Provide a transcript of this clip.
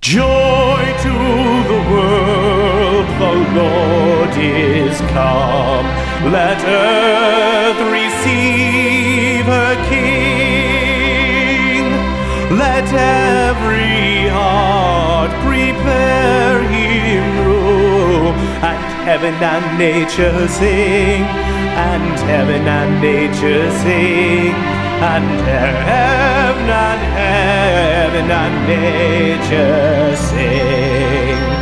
Joy to the world, the Lord is come. Let earth receive her King. Let every heart prepare him room. And heaven and nature sing. And heaven and nature sing. And heaven and nature sing.